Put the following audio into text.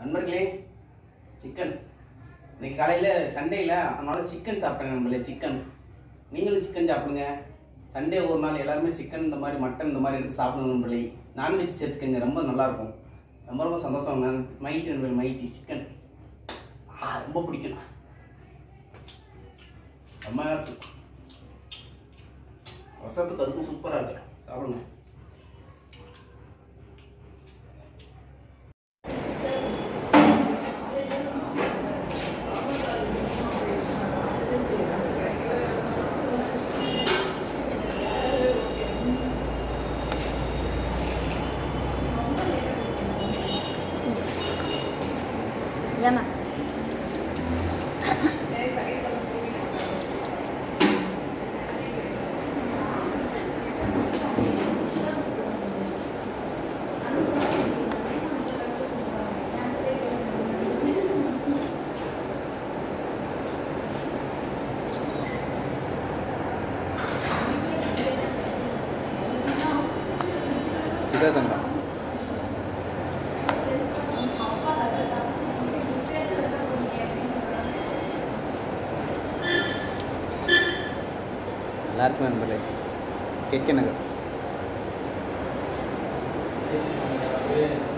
நண்பர்களே, சிக்கன் இன்னைக்கு காலையில் சண்டேயில், அதனால சிக்கன் சாப்பிட்டேங்க. நம்மளே சிக்கன், நீங்களும் சிக்கன் சாப்பிடுங்க. சண்டே ஒரு நாள் எல்லாருமே சிக்கன், இந்த மாதிரி மட்டன், இந்த மாதிரி எடுத்து சாப்பிடுங்க நண்பர்களே. நான்வெஜ் சேர்த்துக்கங்க, ரொம்ப நல்லாயிருக்கும். ரொம்ப ரொம்ப சந்தோஷம். மகிழ்ச்சி நண்பர்கள், மகிழ்ச்சி. சிக்கன் ரொம்ப பிடிக்கும். செம்மையாக இருக்கும். ரசத்துக்கு அதுக்கும் சூப்பராக இருக்கு. சாப்பிடுங்க. Llama. Sudah tentang. எல்லாருக்கும் நண்பர்களே, கேட்க நகர்